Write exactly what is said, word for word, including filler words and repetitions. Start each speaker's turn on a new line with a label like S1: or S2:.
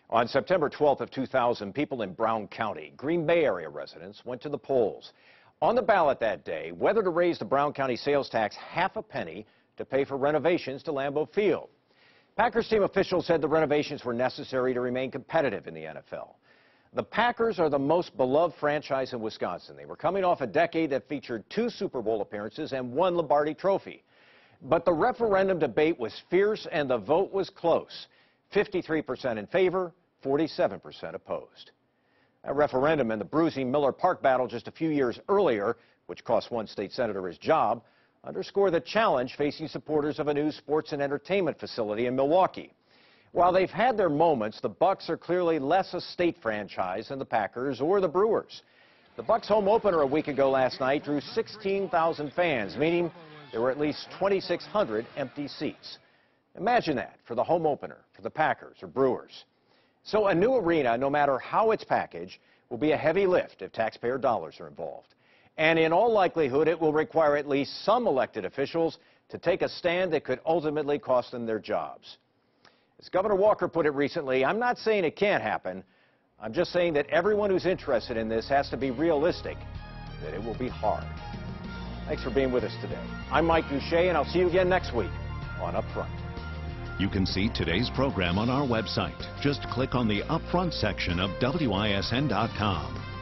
S1: On September twelfth of two thousand, people in Brown County, Green Bay area residents, went to the polls. On the ballot that day, whether to raise the Brown County sales tax half a penny to pay for renovations to Lambeau Field. Packers team officials said the renovations were necessary to remain competitive in the N F L. The Packers are the most beloved franchise in Wisconsin. They were coming off a decade that featured two Super Bowl appearances and one Lombardi Trophy. But the referendum debate was fierce and the vote was close. fifty-three percent in favor, forty-seven percent opposed. A referendum and the bruising Miller Park battle just a few years earlier, which cost one state senator his job, underscore the challenge facing supporters of a new sports and entertainment facility in Milwaukee. While they've had their moments, the Bucs are clearly less a state franchise than the Packers or the Brewers. The Bucs home opener a week ago last night drew sixteen thousand fans, meaning there were at least twenty-six hundred empty seats. Imagine that for the home opener for the Packers or Brewers. So a new arena, no matter how it's packaged, will be a heavy lift if taxpayer dollars are involved. And in all likelihood, it will require at least some elected officials to take a stand that could ultimately cost them their jobs. As Governor Walker put it recently, I'm not saying it can't happen. I'm just saying that everyone who's interested in this has to be realistic, that it will be hard. Thanks for being with us today. I'm Mike Gousha, and I'll see you again next week on Upfront.
S2: You can see today's program on our website. Just click on the Upfront section of W I S N dot com.